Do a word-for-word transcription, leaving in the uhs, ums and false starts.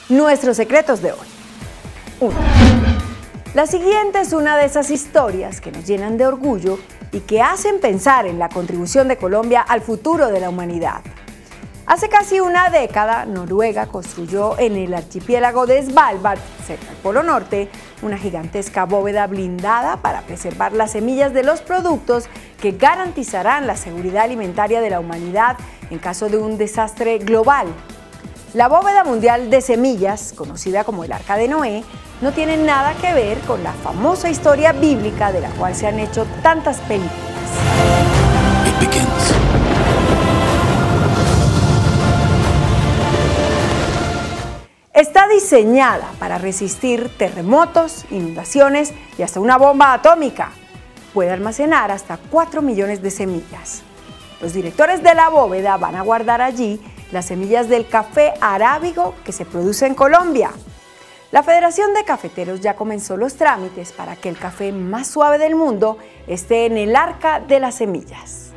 Nuestros secretos de hoy. uno. La siguiente es una de esas historias que nos llenan de orgullo y que hacen pensar en la contribución de Colombia al futuro de la humanidad. Hace casi una década, Noruega construyó en el archipiélago de Svalbard, cerca del Polo Norte, una gigantesca bóveda blindada para preservar las semillas de los productos que garantizarán la seguridad alimentaria de la humanidad en caso de un desastre global. La bóveda mundial de semillas, conocida como el Arca de Noé, no tiene nada que ver con la famosa historia bíblica de la cual se han hecho tantas películas. It begins. Está diseñada para resistir terremotos, inundaciones y hasta una bomba atómica. Puede almacenar hasta cuatro millones de semillas. Los directores de la bóveda van a guardar allí las semillas del café arábigo que se produce en Colombia. La Federación de Cafeteros ya comenzó los trámites para que el café más suave del mundo esté en el Arca de las Semillas.